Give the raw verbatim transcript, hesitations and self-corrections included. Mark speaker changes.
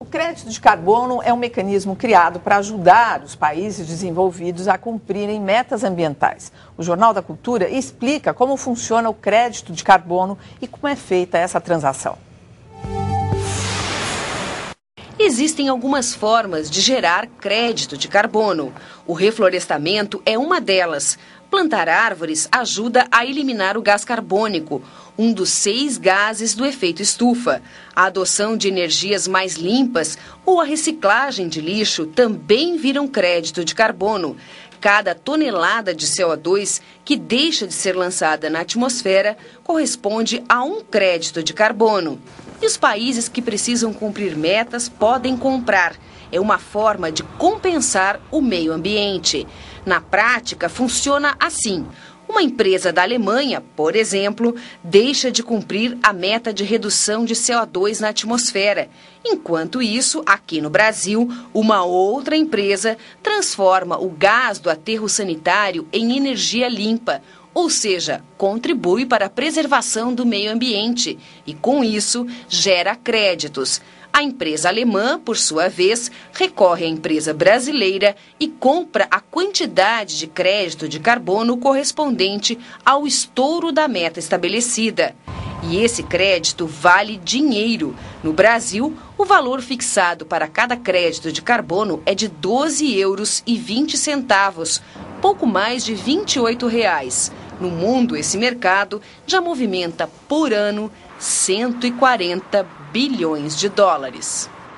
Speaker 1: O crédito de carbono é um mecanismo criado para ajudar os países desenvolvidos a cumprirem metas ambientais. O Jornal da Cultura explica como funciona o crédito de carbono e como é feita essa transação.
Speaker 2: Existem algumas formas de gerar crédito de carbono. O reflorestamento é uma delas. Plantar árvores ajuda a eliminar o gás carbônico, um dos seis gases do efeito estufa. A adoção de energias mais limpas ou a reciclagem de lixo também viram crédito de carbono. Cada tonelada de C O dois que deixa de ser lançada na atmosfera corresponde a um crédito de carbono. E os países que precisam cumprir metas podem comprar. É uma forma de compensar o meio ambiente. Na prática, funciona assim. Uma empresa da Alemanha, por exemplo, deixa de cumprir a meta de redução de C O dois na atmosfera. Enquanto isso, aqui no Brasil, uma outra empresa transforma o gás do aterro sanitário em energia limpa, ou seja, contribui para a preservação do meio ambiente e, com isso, gera créditos. A empresa alemã, por sua vez, recorre à empresa brasileira e compra a quantidade de crédito de carbono correspondente ao estouro da meta estabelecida. E esse crédito vale dinheiro. No Brasil, o valor fixado para cada crédito de carbono é de doze euros e vinte centavos, pouco mais de vinte e oito reais. No mundo, esse mercado já movimenta por ano cento e quarenta bilhões de dólares.